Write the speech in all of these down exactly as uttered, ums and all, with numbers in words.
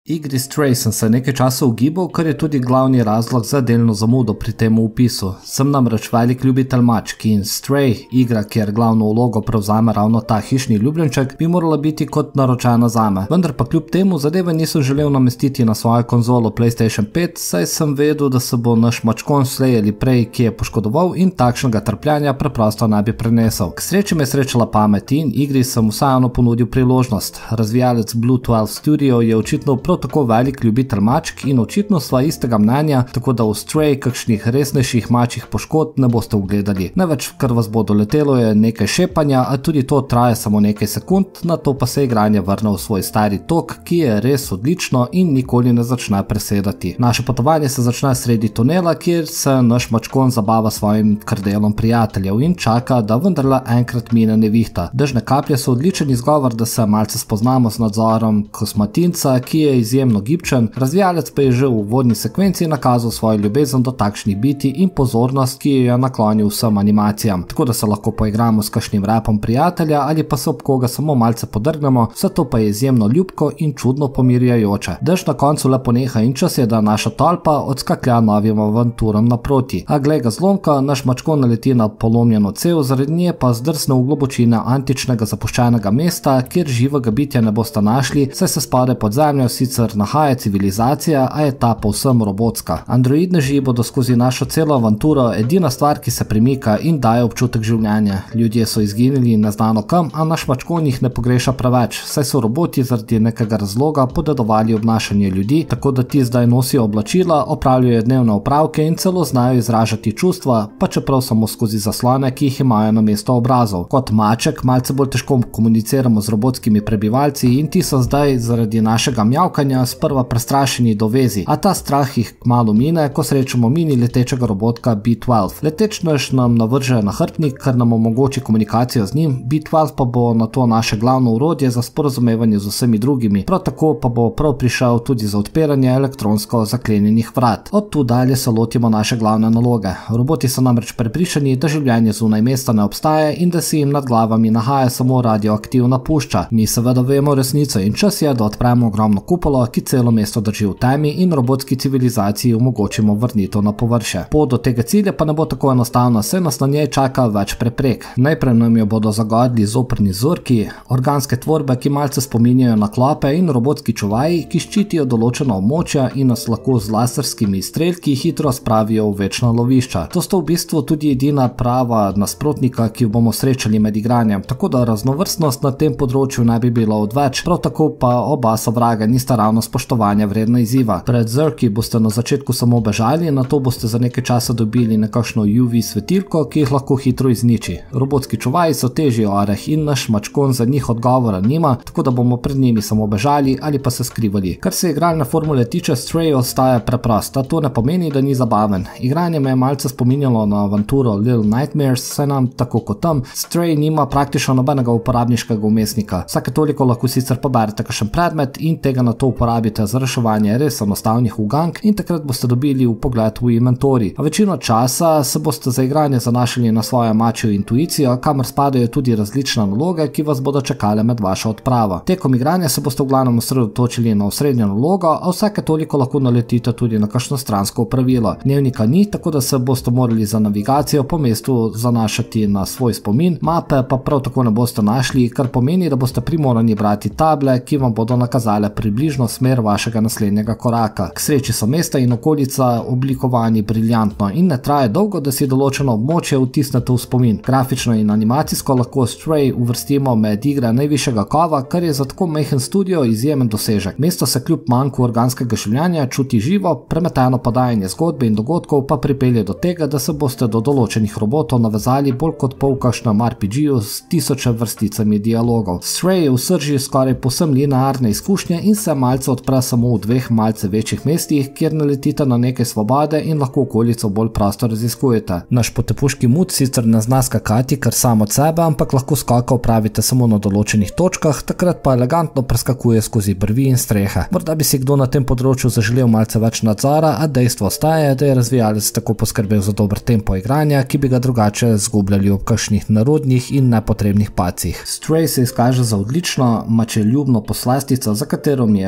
Igri Stray sem se nekaj časa ugibal, kar je tudi glavni razlog za delno zamudo pri tem upisu. Sem namreč velik ljubitelj mačk in Stray, igra, kjer glavno vlogo prevzame ravno ta hišni ljubljenček, bi morala biti kot naročena zame. Vendar pa kljub temu zadeve nisem želel namestiti na svojo konzolo PlayStation pet, saj sem vedel, da se bo naš mačkon slej ali prej kje poškodoval in takšnega trpljanja preprosto ne bi prenesel. K sreči me je srečala pamet in igri sem vseeno ponudil priložnost. Razvijalec Blue dvanajst Studio je očitno prav tako velik ljubitelj mačk in očitno sva istega mnenja, tako da v Stray kakšnih resnejših mačjih poškodb ne boste ugledali. Največ, kar vas bo doletelo, je nekaj šepanja, a tudi to traja samo nekaj sekund, nato pa se igranje vrne v svoj stari tok, ki je res odlično in nikoli ne začne presedati. Naše potovanje se začne sredi tunela, kjer se naš mačkon zabava svojim krdelom prijateljev in čaka, da vendarle enkrat mine nevihta. Dežne kaplje so odličen izgovor, da se malce spoznamo z nadzorom kosmatinca, ki je izjemno gibčen, razvijalec pa je že v uvodni sekvenci nakazal svojo ljubezen do takšnih biti in pozornost, ki jo je naklonil vsem animacijam, tako da se lahko poigramo s kakšnim rapom prijatelja ali pa se ob koga samo malce podrgnemo, vse to pa je izjemno ljubko in čudno pomirjajoče. Dež na koncu le poneha in čas je, da naša tolpa odskaklja novim avanturam naproti. A glej ga zlomka, naš mačkon naleti na polomljeno cev, zaradi nje pa zdrsne v globočine antičnega zapuščenega mesta, kjer živega bitja ne boste našli, saj se spade pod zemljo sicer nahaja civilizacija, a je ta povsem robotska. Androidneži bodo skozi našo celo avanturo edina stvar, ki se premika in daje občutek življenja. Ljudje so izginili neznano kam, a naš mačkon jih ne pogreša preveč, saj so roboti zaradi nekega razloga podedovali obnašanje ljudi, tako da ti zdaj nosijo oblačila, opravljajo dnevne opravke in celo znajo izražati čustva, pa čeprav samo skozi zaslone, ki jih imajo namesto obrazov. Kot maček malce bolj težko komuniciramo z robotskimi prebivalci in ti so zdaj zaradi našega mjavkanja sprva prestrašeni do vezi, a ta strah jih kmalu mine, ko srečamo mini letečega robotka B dvanajst. Letečnež nam navrže nahrbtnik, kar nam omogoči komunikacijo z njim, B dvanajst pa bo na to naše glavno orodje za sporazumevanje z vsemi drugimi, prav tako pa bo prav prišel tudi za odpiranje elektronsko zaklenjenih vrat. Od tu dalje se lotimo naše glavne naloge. Roboti so namreč prepričani, da življenje zunaj mesta ne obstaja in da se jim nad glavami nahaja samo radioaktivna pušča. Mi seveda vemo resnico in čas je, da odpremo ogromno kupolo, ki celo mesto drži v temi in robotski civilizaciji omogočimo vrnitev na površje. Pot do tega cilja pa ne bo tako enostavno, saj nas na njej čaka več preprek. Najprej nam jo bodo zagodli zoprni zurki, organske tvorbe, ki malce spominjajo na klope in robotski čuvaji, ki ščitijo določena območja in nas lahko z laserskimi izstrelki hitro spravijo v večna lovišča. To sta v bistvu tudi edina prava nasprotnika, ki jo bomo srečali med igranjem, tako da raznovrstnost na tem področju ne bi bilo odveč, prav tako pa oba sovraga nista ravno spoštovanja vredna izziva. Pred zrki boste na začetku samo bežali, nato boste za nekaj časa dobili nekakšno U V svetilko, ki jih lahko hitro izniči. Robotski čuvaji so težji oreh in naš mačkon za njih odgovora nima, tako da bomo pred njimi samo bežali ali pa se skrivali. Kar se igralne formule tiče, Stray ostaja preprost, a to ne pomeni, da ni zabaven. Igranje me je malce spominjalo na avanturo Little Nightmares, saj nam tako kot tam, Stray nima praktično nobenega uporabniškega umestnika. Vsake toliko lahko sicer poberete kakšen predmet in tega nato uporabite za reševanje res enostavnih ugank in takrat boste dobili vpogled v inventori. A večino časa se boste za igranje zanašali na svojo mačjo intuicijo, kamor spadajo tudi različne naloge, ki vas bodo čakale med vašo odpravo. Tekom igranja se boste v glavnem osredotočili na osrednjo nalogo, a vsake toliko lahko naletite tudi na kakšno stransko opravilo. Dnevnika ni, tako da se boste morali za navigacijo po mestu zanašati na svoj spomin, mape pa prav tako ne boste našli, kar pomeni, da boste primorani brati table, ki vam bodo nakazale približno smer vašega naslednjega koraka. K sreči so mesta in okolica oblikovani briljantno in ne traje dolgo, da si določeno območje vtisnete v spomin. Grafično in animacijsko lahko Stray uvrstimo med igre najvišjega kova, kar je za tako majhen studio izjemen dosežek. Mesto se kljub manjku organskega življenja čuti živo, premeteno podajanje zgodbe in dogodkov pa pripelje do tega, da se boste do določenih robotov navezali bolj kot po v kakšnem R P G-ju s tisoče vrsticami dialogov. Stray je v srži skoraj povsem linearne izkušnje in se malce odpre samo v dveh malce večjih mestih, kjer naletite na nekaj svobode in lahko okolico bolj prosto raziskujete. Naš potepuški mut sicer ne zna skakati kar sam od sebe, ampak lahko skaka opravite samo na določenih točkah, takrat pa elegantno preskakuje skozi brvi in strehe. Morda bi si kdo na tem področju zaželel malce več nadzora, a dejstvo ostaje, da je razvijalec tako poskrbel za dober tempo igranja, ki bi ga drugače zgubljali ob kakšnih nerodnih in nepotrebnih pacih. Stray se izkaže za odlično, mačeljubno poslastico, za katero mi je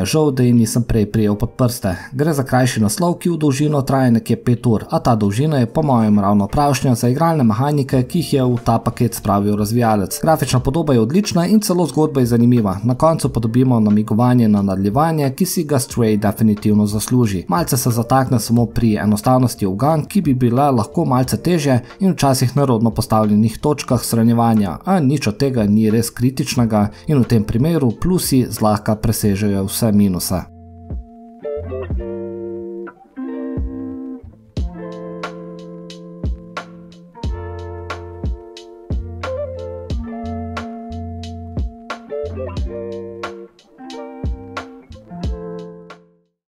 žal, da ji nisem prej prijel pod prste. Gre za krajši naslov, ki v dolžino traja nekje pet ur, a ta dolžina je po mojem ravno pravšnja za igralne mehanike, ki jih je v ta paket spravil razvijalec. Grafična podoba je odlična in celo zgodba je zanimiva. Na koncu pa dobimo namigovanje na nadaljevanje, ki si ga Stray definitivno zasluži. Malce se zatakne samo pri enostavnosti ugan, ki bi bila lahko malce težje in včasih nerodno postavljenih točkah shranjevanja, a nič od tega ni res kritičnega in v tem primeru plusi zlahka presežejo vse minuse.